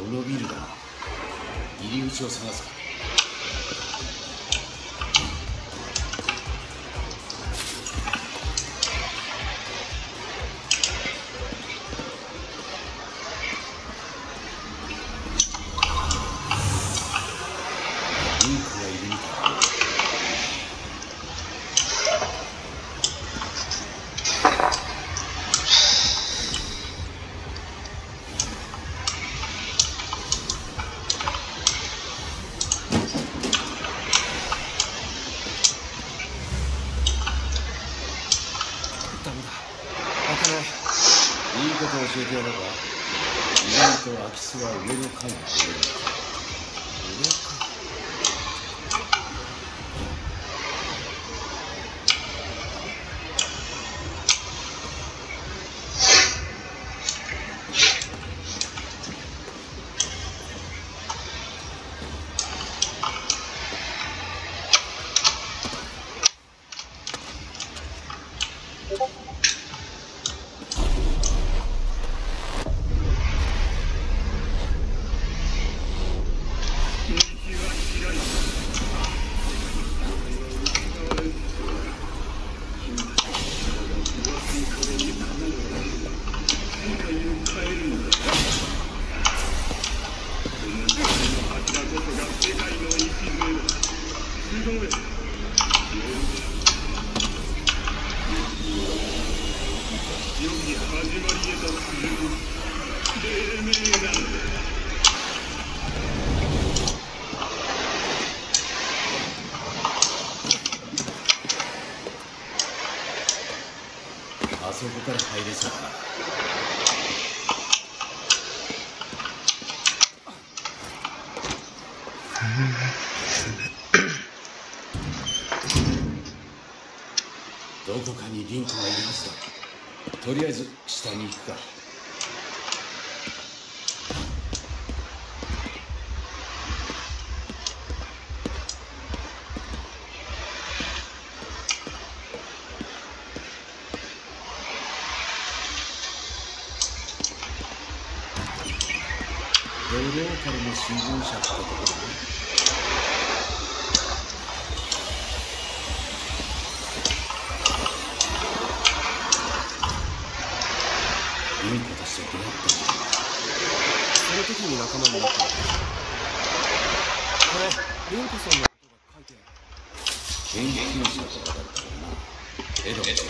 のビルだな。入り口を探すか。リンクがいるみたいだ。いいことを教えてやろうか。意外と空き巣は上の階にいる。上か。あそこから入れそうだな。どこかにリンクがいるはずだ。とりあえず下に行くか。ローカルの新聞社ってところね。いいことして出会ったじゃん。その時に仲間になった。これリンクさんのことが書いてある。研究者とかだったらな。エドモン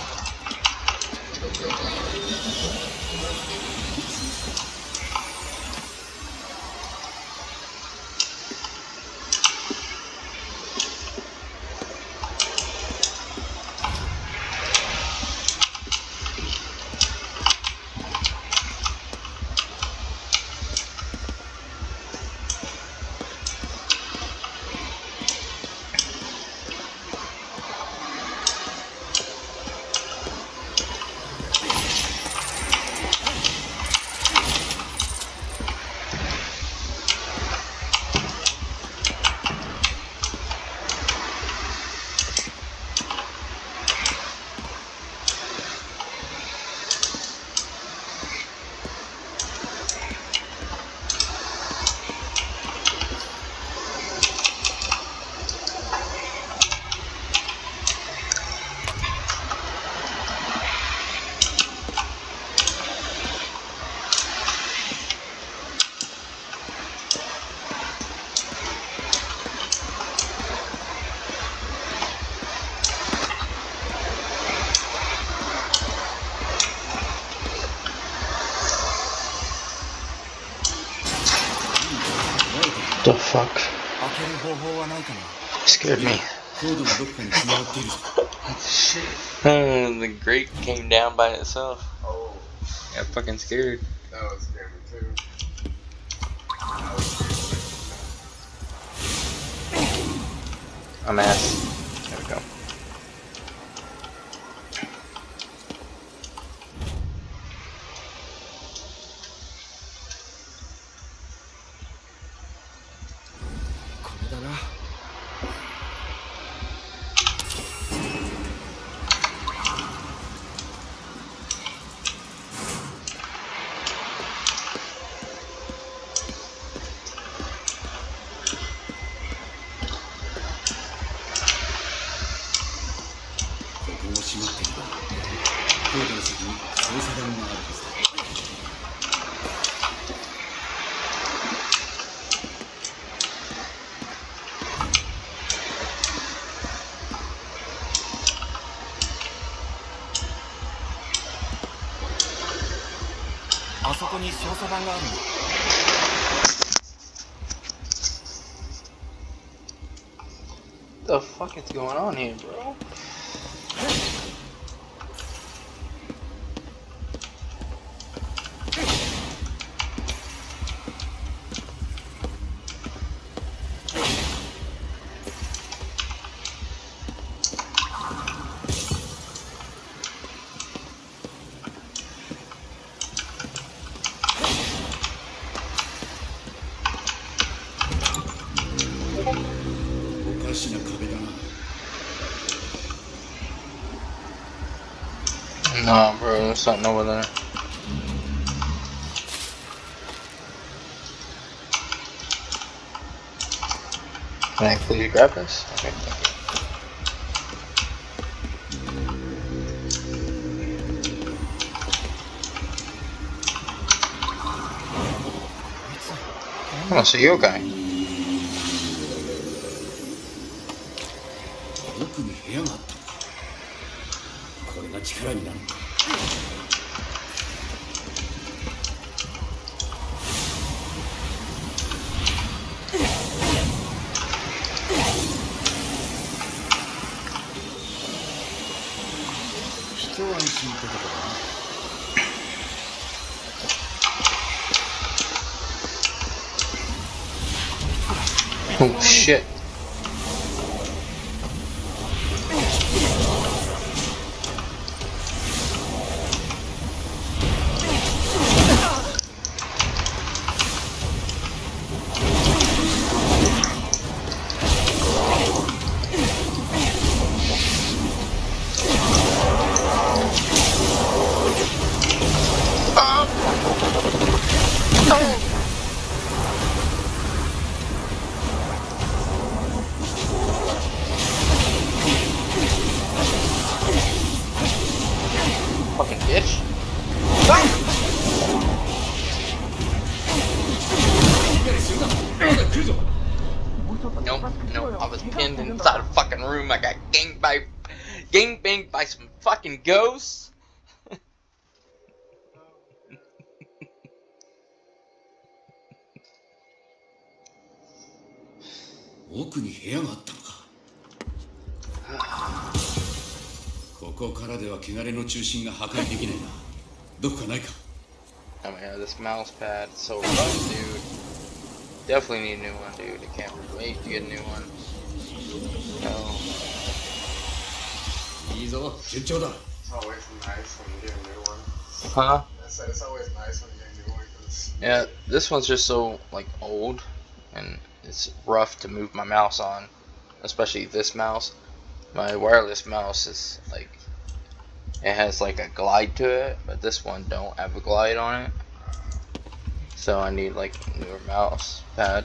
The fuck? Scared me. The grate came down by itself. Oh. Got fucking scared. That was scary too. I'm ass. There we go. 閉まっているがコードの先に操作盤があるはずだ。あそこに操作盤があるんだ。 What the fuck is going on here, bro? Nah, bro, there's something over there. Can I please grab this? Okay, thank you. Oh, so you okay? 奥に部屋があった。これが力になるんだ。一安心ってとこだな。 Oh shit. Fucking bitch. Nope, nope, I was pinned inside a fucking room. I got gangbanged by some fucking ghosts. 奥に部屋があったのか。ここからでは汚れの中心が破壊できないな。どこかないか。 Oh my god, this mouse pad is so rough, dude. Definitely need a new one, dude. I can't wait to get a new one. No. いいぞ、順調だ。 It's always nice when you get a new one. Huh? I said it's always nice when you get a new one because Yeah, this one's just so like old, and it's rough to move my mouse on, especially this mouse. My wireless mouse is like, it has like a glide to it, but this one don't have a glide on it. So I need like a newer mouse pad.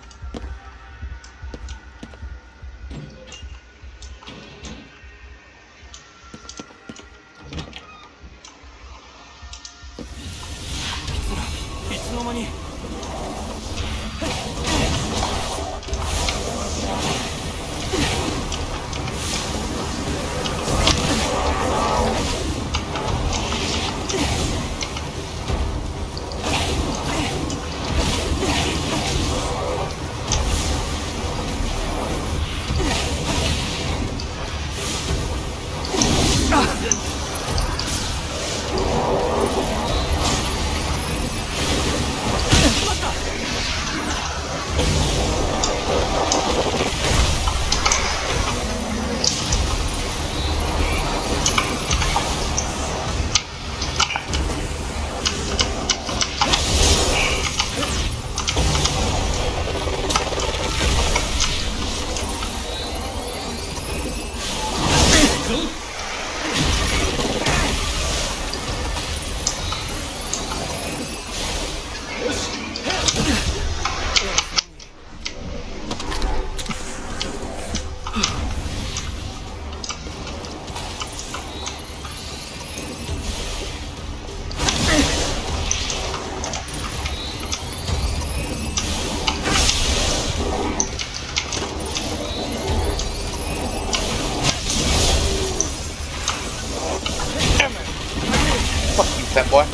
Fat boy.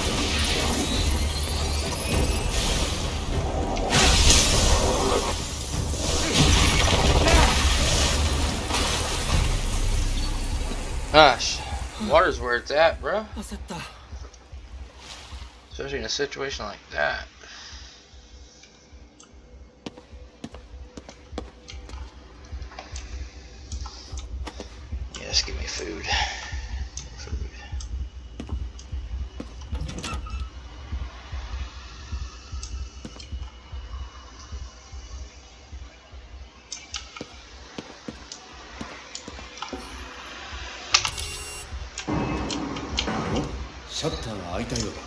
Gosh, water's where it's at, bro. 焦った。 Especially in a situation like that. Yes, give me food. Food. シャッターが開いたようだ。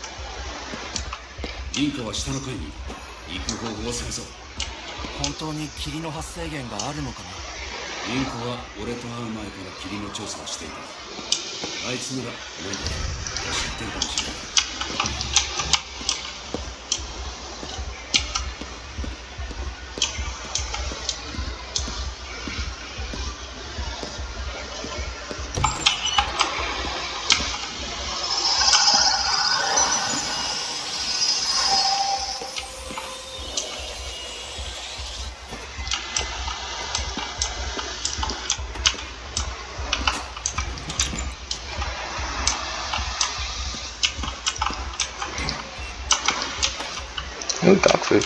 リンカは下の階に行く方法を探そう。本当に霧の発生源があるのかな。リンカは俺と会う前から霧の調査をしていた。あいつなら何か知ってるかもしれない。 Ooh, dog food.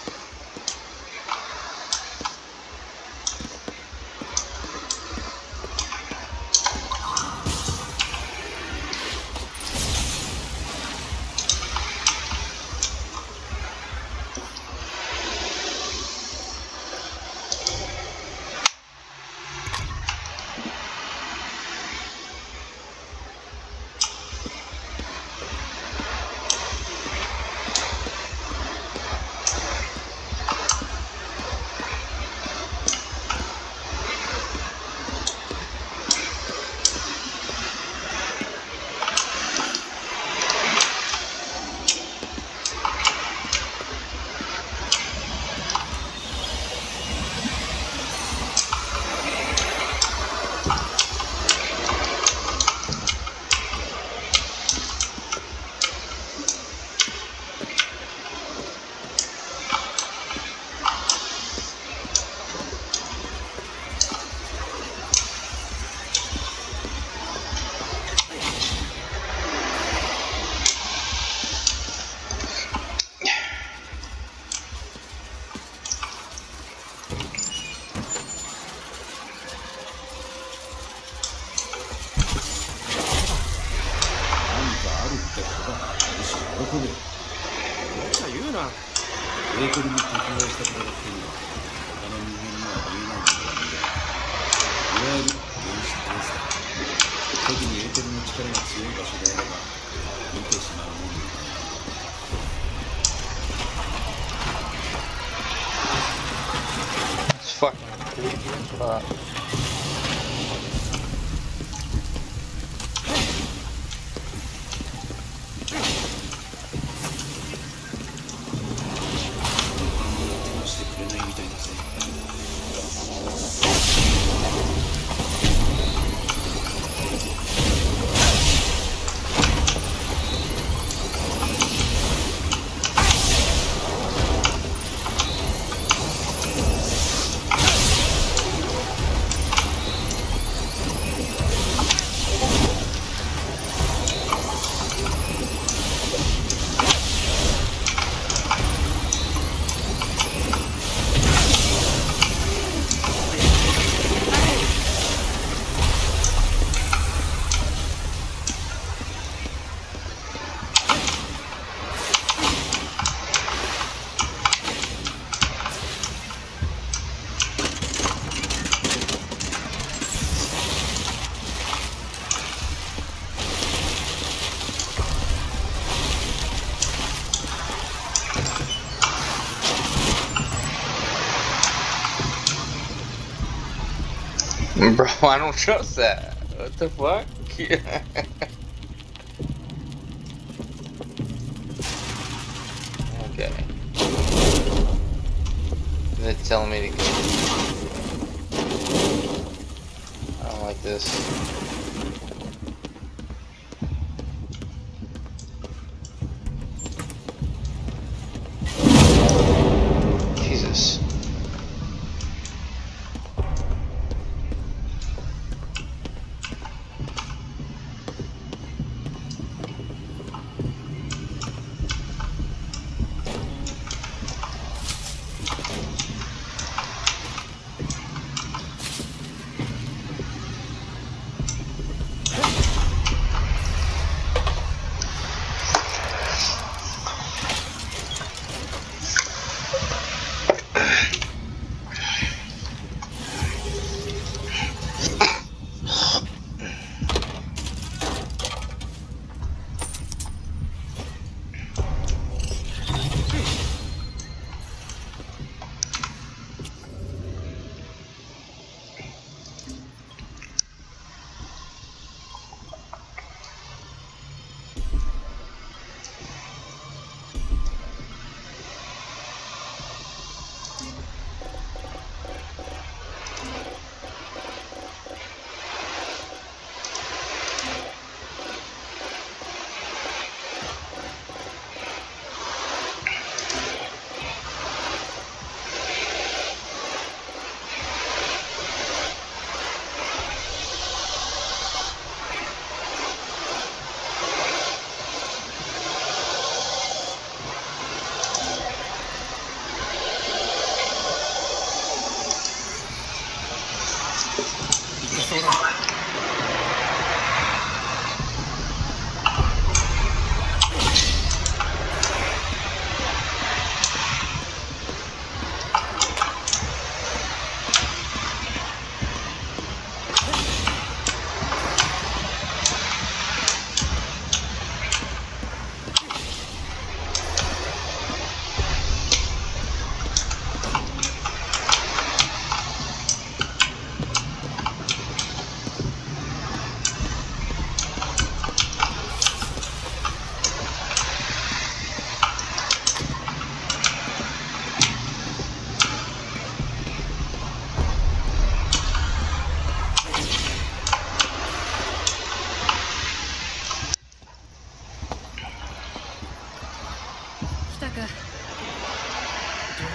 Fuck. Bro, I don't trust that. What the fuck? Okay. They're telling me to go. I don't like this.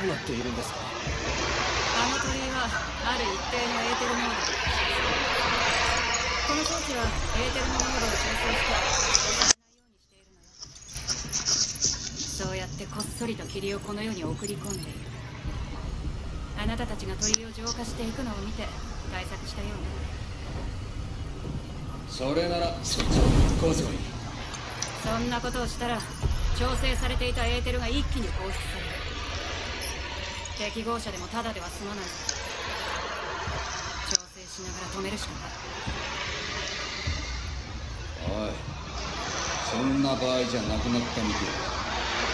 うなっているんですか？ あの鳥はある一定のエーテル濃度でこの装置はエーテルの濃度を調整してないようにしているのよ。そうやってこっそりと霧をこの世に送り込んでいる。あなたたちが鳥を浄化していくのを見て対策したようね。 それならそいつをぶっ壊せばいい。 そんなことをしたら調整されていたエーテルが一気に放出される。適合者でもただでは済まない。調整しながら止めるしかない。 おい、そんな場合じゃなくなったみてえだ。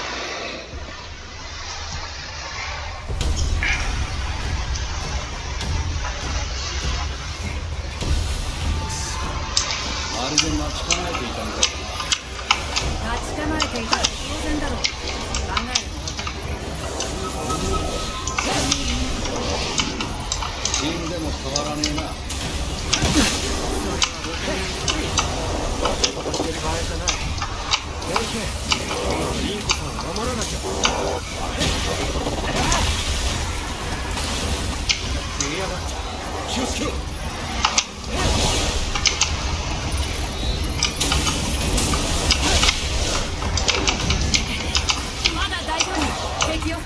まるで待ち構えていたんだ。 待ち構えていたら当然だろう。考えるの死んでも変わらねえな。 してる場合じゃない。先生、リンコさんを守らなきゃ。逃げやがった。気をつけろ。 まだ大丈夫。平気よ。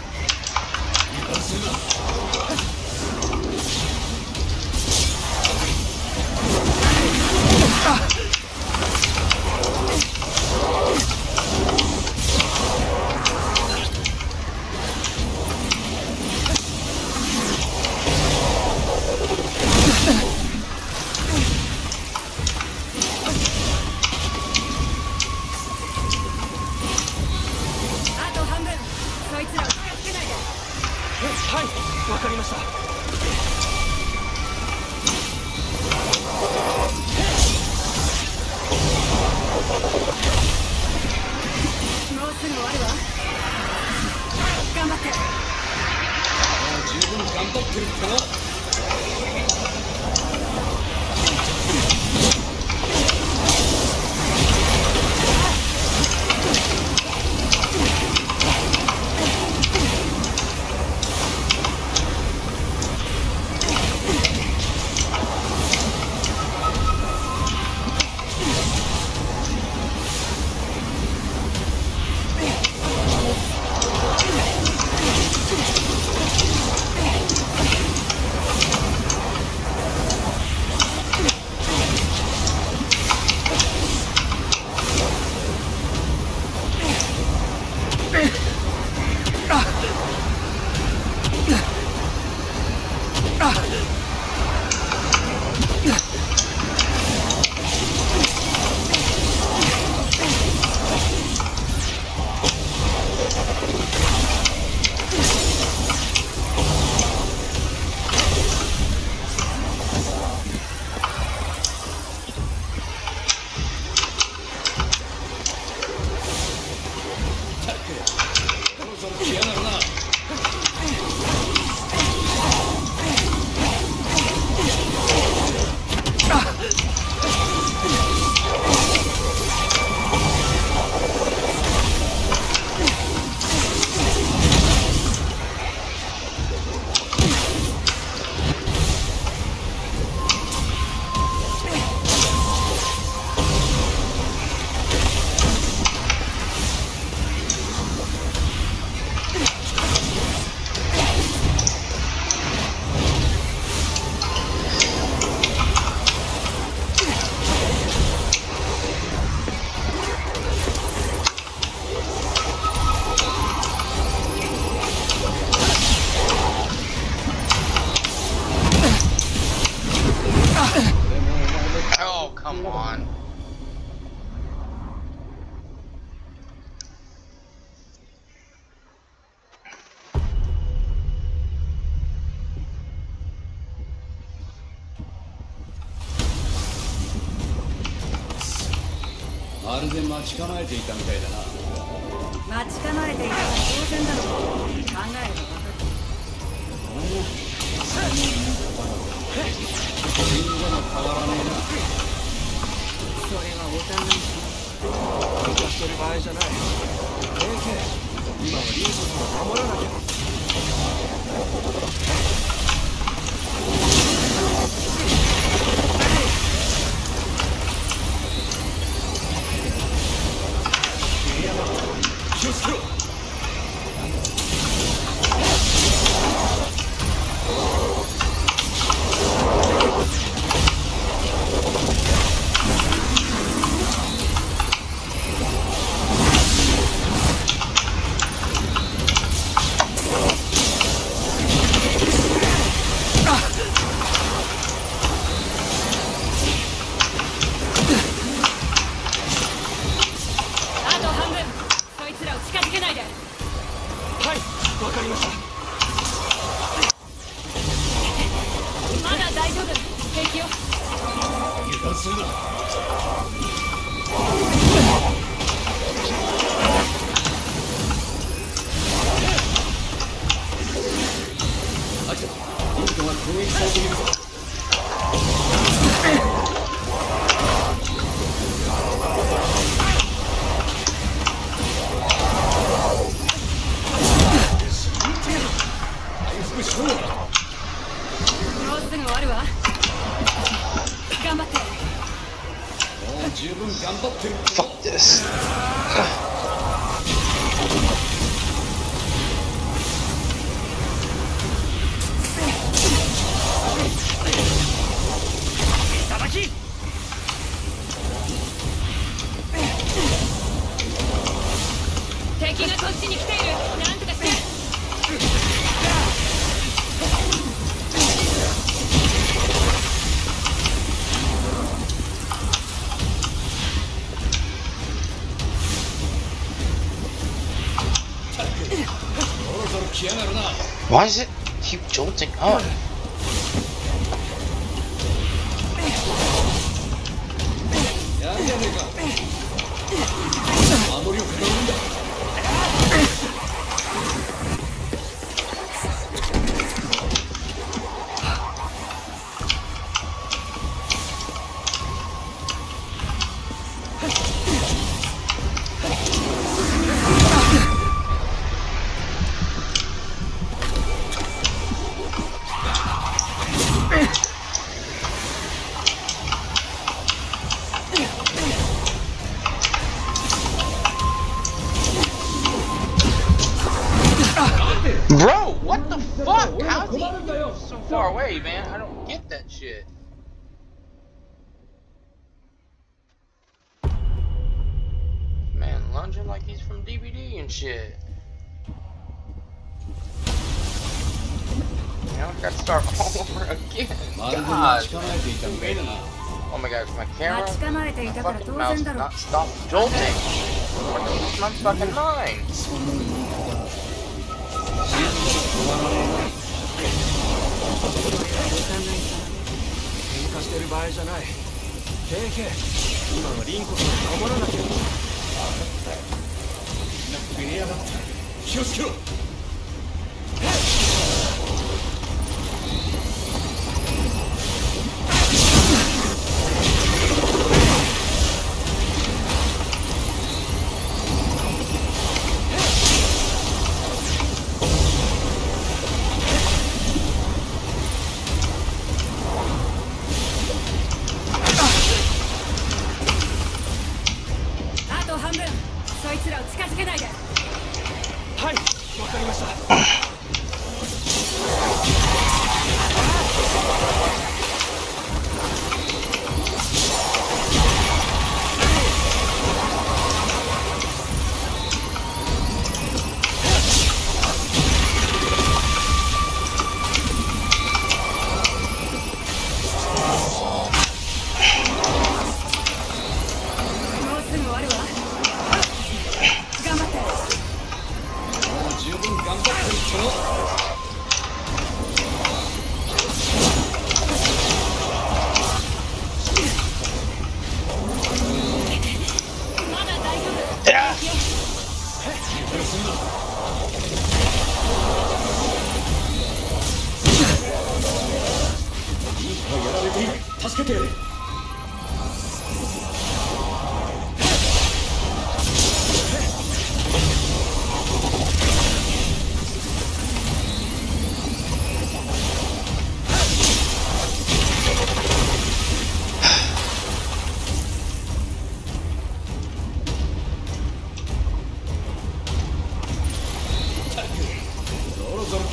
あと半分。そいつらを助けないで。 はい、わかりました。 もうすぐ終わるわ。頑張って。 十分頑張ってるってな。 Oh, come on. .まるで待ち構えていたみたいだな。 待ち構えていたら当然だろう。考えれば分かる。 死んでも変わらねえな。 それはお互いに。 喧嘩してる場合じゃない。先生、今はリンコさんを守らなきゃ。 気をつけろ。 あと半分。そいつらを近づけないで。 はい、わかりました。 まだ大丈夫。平気よ。 油断するな。アキラ、インコが攻撃されているぞ。回復しろ。 もうすぐ終わるわ。頑張って。 もう十分頑張ってる。 Fuck this. たたき。 敵がこっちに来ている。なんとかして。 そろそろ来やがるな。 Why does it keep jolting up? やるじゃねえか。守りを固めるんだ。 Bro, what the fuck? How's he so far away, man? I don't get that shit. Man, lunging like he's from DVD and shit. You know, I gotta start all over again. God. Oh my god, my camera, my fucking mouse did not stop jolting. My fucking mind. 喧嘩してる場合じゃない。KK、今はリンコさんを守らなきゃ。逃げやがった。気をつけろ。 あと半分。そいつらを近づけないで。 はい、わかりました。 もうすぐ終わるわ。頑張って。 もう十分頑張ってるっての。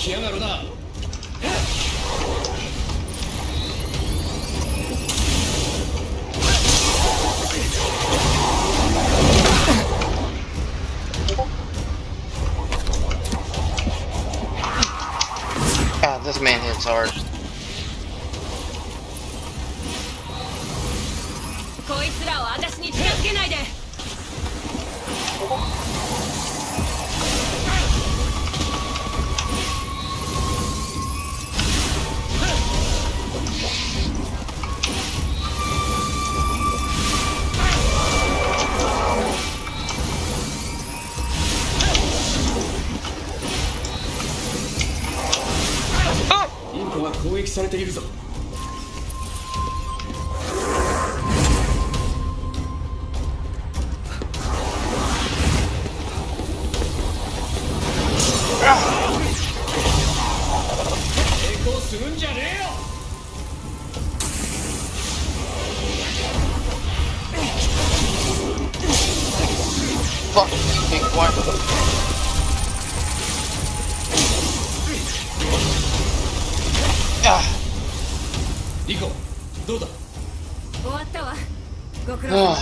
来やがるな。 God, this man hits hard. こいつらを私に手をつけないで。 インコが攻撃されているぞ。抵抗するんじゃねえよ。 Fuck, big boy. Ah. リコ、どうだ。 終わったわ。ご苦労様。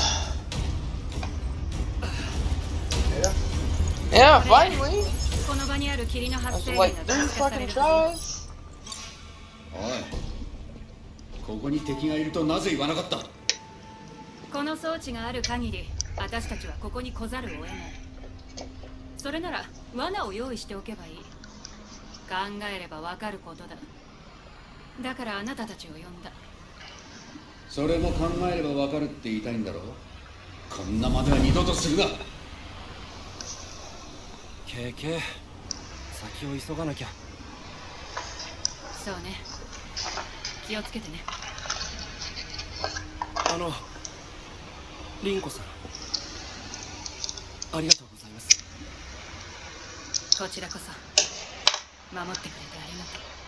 Yeah, finally. この場にある霧の I 発 was 生 like, 源が 2 可視化され fucking る。 tries. おい、ここに敵がいるとなぜ言わなかった。 この装置がある限り、私たちはここに来ざるを得ない。それなら罠を用意しておけばいい。考えればわかることだ。だからあなたたちを呼んだ。 それも考えればわかるって言いたいんだろう。こんなまでは二度とするな。 KK、先を急がなきゃ。 そうね。気をつけてね。 リンコさん、ありがとうございます。 こちらこそ守ってくれてありがとう。